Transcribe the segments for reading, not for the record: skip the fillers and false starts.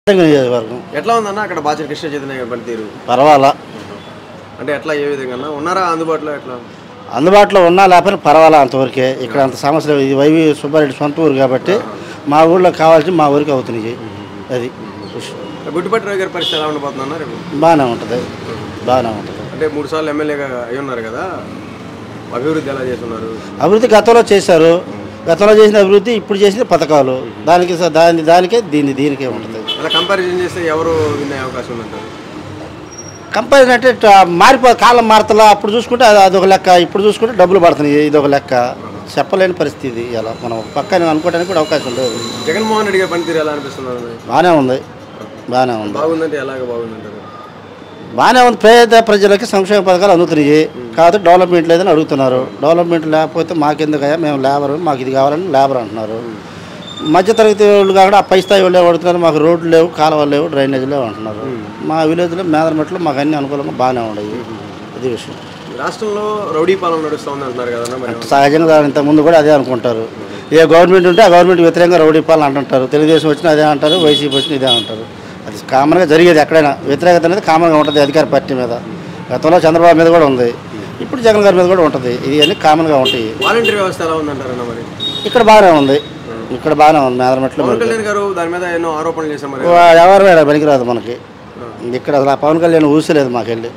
నియోజకవర్గం ఎట్లా ఉందన్న అక్కడ బాచర్ కృష్ణ చైతన్య గారి పనితీరు? పర్వాలా. అంటే ఎట్లా ఏ విధంగా ఉన్నారా అందుబాటులో? ఎట్లా అందుబాటులో ఉన్నా లేకపోయినా పర్వాలా అంతవరకే. ఇక్కడ అంత సమస్యలు ఇది వైవి సుబ్బారెడ్డి సొంత ఊరు కాబట్టి మా ఊళ్ళో కావాల్సి మా ఊరికి అవుతున్నాయి. అది గుట్టిపట్టి రావు గారి పరిస్థితి ఎలా ఉండబోతుందన్న రేపు? బాగానే ఉంటుంది, బాగానే ఉంటుంది. అంటే 3 సార్లు ఎమ్మెల్యేగా అయి ఉన్నారు కదా, అభివృద్ధి ఎలా చేస్తున్నారు? అభివృద్ధి గతంలో చేశారు. గతంలో చేసిన అభివృద్ధి ఇప్పుడు చేసిన పథకాలు దానికే దీనికే ఉంటుంది. అలా కంపారిజన్ చేస్తే ఎవరు వినే అవకాశం ఉందంటారు? కంపారిజన్ అంటే కాలం మారుతలా. అప్పుడు చూసుకుంటే అదొక లెక్క, ఇప్పుడు చూసుకుంటే డబ్బులు పడుతున్నాయి ఇదొక లెక్క. చెప్పలేని పరిస్థితి. ఇలా మనం పక్కన అనుకోవడానికి కూడా అవకాశం లేదు. జగన్మోహన్ రెడ్డి గారి పనితీరు ఎలా అనిపిస్తున్నారు? బాగానే ఉంది, బాగానే ఉంది. బాగుందంటే ఎలాగ బాగుందంటారు? బాగానే ఉంది. పేద ప్రజలకి సంక్షేమ పథకాలు అందుతున్నాయి. కాదు డెవలప్మెంట్ లేదని అడుగుతున్నారు. డెవలప్మెంట్ లేకపోతే మాకెందుకయ్యా, మేము లేబర్, మాకు ఇది కావాలని లేబర్ అంటున్నారు. మధ్యతరగతి వాళ్ళు కాకుండా ఆ పై స్థాయి వాళ్ళు అడుగుతున్నారు, మాకు రోడ్లు లేవు, కాలువలు లేవు, డ్రైనేజ్ లేవు అంటున్నారు. మా విలేజ్లో మేదరమెట్లు మాకు అన్ని అనుకూలంగా బాగానే ఉన్నాయి. ఇది విషయం. రాష్ట్రంలో రౌడీ పాలన నడుస్తుంది అంటున్నారు కదా, సహజంగా ఇంతకుముందు కూడా అదే అనుకుంటారు. ఏ గవర్నమెంట్ ఉంటే ఆ గవర్నమెంట్ వ్యతిరేకంగా రౌడీ పాలన అంటుంటారు. తెలుగుదేశం వచ్చినా అదే అంటారు, వైసీపీ వచ్చినా ఇదే అంటారు. అది కామన్గా జరిగేది. ఎక్కడైనా వ్యతిరేకత అనేది కామన్గా ఉంటుంది అధికార పార్టీ మీద. గతంలో చంద్రబాబు మీద కూడా ఉంది, ఇప్పుడు జగన్ గారి మీద కూడా ఉంటుంది. ఇది అన్ని కామన్గా ఉంటాయి. వాలంటీర్ వ్యవస్థ ఎలా ఉందంటారన్న మరి? ఇక్కడ బాగానే ఉంది, ఇక్కడ బాగానే ఉంది. మేదరమెట్లో పవన్ కళ్యాణ్ గారు దాని మీద ఎన్నో ఆరోపణలు చేశారు మరి. ఎవరు వేడ పనికిరాదు మనకి. ఇక్కడ అసలు పవన్ కళ్యాణ్ ఊసలేదు మాకెళ్ళి.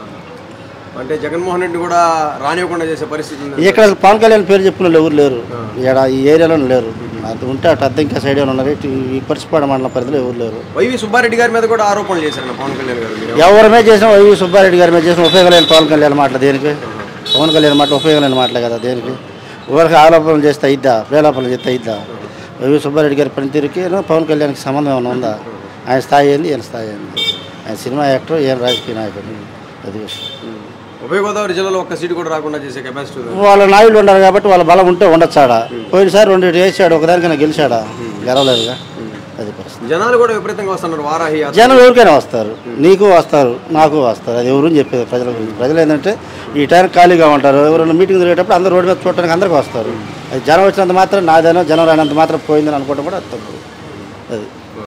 అంటే జగన్మోహన్ రెడ్డి కూడా రానివ్వకుండా చేసే పరిస్థితి ఉంది. ఇక్కడ అసలు పవన్ కళ్యాణ్ పేరు చెప్పిన వాళ్ళు ఎవరు లేరు. ఇక్కడ ఈ ఏరియాలో లేరు. అది ఉంటే అటు అద్దెంకా సైడ్ ఉన్నారు. ఈ పరిసిపాడు మండలం పరిధిలో ఎవరు లేరు. వైవి సుబ్బారెడ్డి గారి మీద కూడా ఆరోపణలు చేశారు పవన్ కళ్యాణ్ గారు. ఎవరి మీద చేసిన వైవి సుబ్బారెడ్డి గారి మీద చేసిన ఉపయోగం లేని పవన్ కళ్యాణ్ మాటలు దేనికి? పవన్ కళ్యాణ్ మాట ఉపయోగం లేని మాటలే కదా దేనికి? ఊరికి ఆరోపణలు చేస్తే అయిద్దా, ప్రేలాపనలు చేస్తే అయిద్దా? వైవి సుబ్బారెడ్డి గారి పనితీరుకి పవన్ కళ్యాణ్కి సంబంధం ఏమైనా ఉందా? ఆయన స్థాయి ఏంది, ఈయన స్థాయి ఏంది? ఆయన సినిమా యాక్టర్, ఈయన రాజకీయ నాయకుడు. అది విషయం. ఉభయ గోదావరి జిల్లాలో ఒక్క సీటు కూడా రాకుండా చేసే కెపాసిటీ వాళ్ళ నాయుడు ఉన్నారు కాబట్టి వాళ్ళ బలం ఉంటే ఉండొచ్చాడా. పోయినసారి 2 వేసాడు, ఒకదానికైనా గెలిచాడా? గెలవలేదుగా. అది పరిస్థితి. జనాలు కూడా విపరీతంగా వస్తున్నారు. వారాహి జనం ఎవరికైనా వస్తారు, నీకు వస్తారు, నాకు వస్తారు. అది ఎవరు చెప్పేది ప్రజల గురించి. ప్రజలు ఏంటంటే ఈ టైం ఖాళీగా ఉంటారు. ఎవరైనా మీటింగ్ జరిగేటప్పుడు అందరూ రోడ్డు మీద చూడటానికి అందరికీ వస్తారు. అది జనం వచ్చినంత మాత్రం నాదేనో, జనం రానంత మాత్రం పోయిందని అనుకోవడం కూడా తప్పు. అది